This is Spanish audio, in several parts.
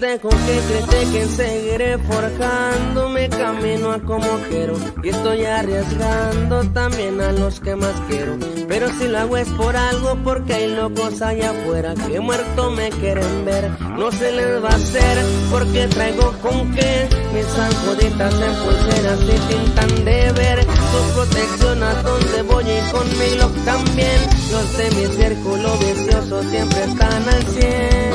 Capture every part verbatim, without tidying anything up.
dejo que critiquen, seguiré forjando mi camino a como quiero. Y estoy arriesgando también a los que más quiero. Pero si lo hago es por algo, porque hay locos allá afuera que muerto me quieren ver. No se les va a hacer, porque traigo con qué. Mis anjoditas en pulseras y tintan de ver. Su protección a donde voy y con mi Glock también. Los de mi círculo vicioso siempre están al cien.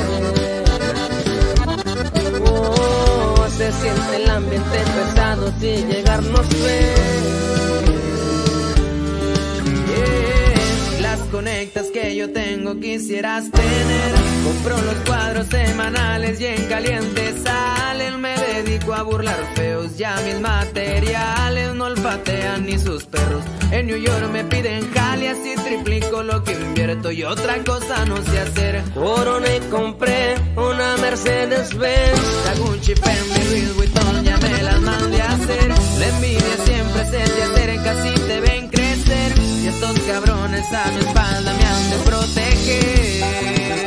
Oh, se siente el ambiente pesado si llegar nos ve. Yeah. Las conectas que yo tengo quisieras tener. Compro los cuadros semanales y en caliente salen. Me dedico a burlar feos, ya mis materiales no olfatean ni sus perros. En New York me piden jalias y triplico lo que invierto y otra cosa no sé hacer. Coroné y compré una Mercedes-Benz. La Gucci, Fendi, Louis Vuitton ya me las mandé a hacer. La envidia siempre se te acerca si te ven crecer. Y estos cabrones a mi espalda me han de proteger.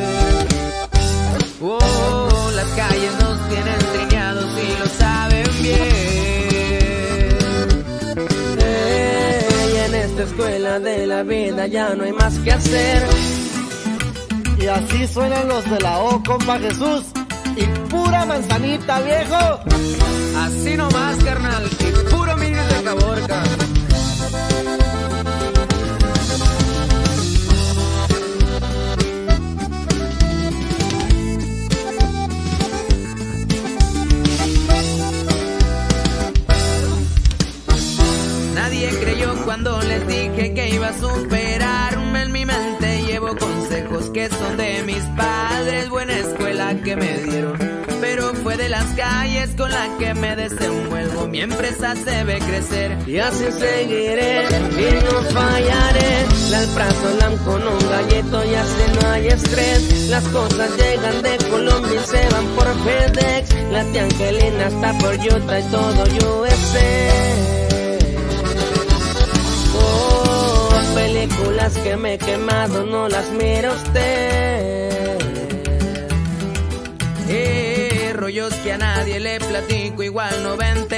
Oh, las calles nos tienen triñados y lo saben bien. Eh, y en esta escuela de la vida ya no hay más que hacer. Y así suenan los de la O, compa Jesús. Y pura manzanita, viejo. Así nomás, carnal. Y puro mini de Caborca. Nadie creyó cuando les dije que iba a superarme. En mi mente llevo consejos que son de mis padres. Buena escuela que me dieron, pero fue de las calles con la que me desenvuelvo. Mi empresa se ve crecer y así seguiré y no fallaré. Las brazos lam con un galleto y así no hay estrés. Las cosas llegan de Colombia y se van por FedEx. La tía Angelina está por Utah y todo U S A. Películas que me he quemado no las mira usted. Eh, rollos que a nadie le platico igual no va a entender.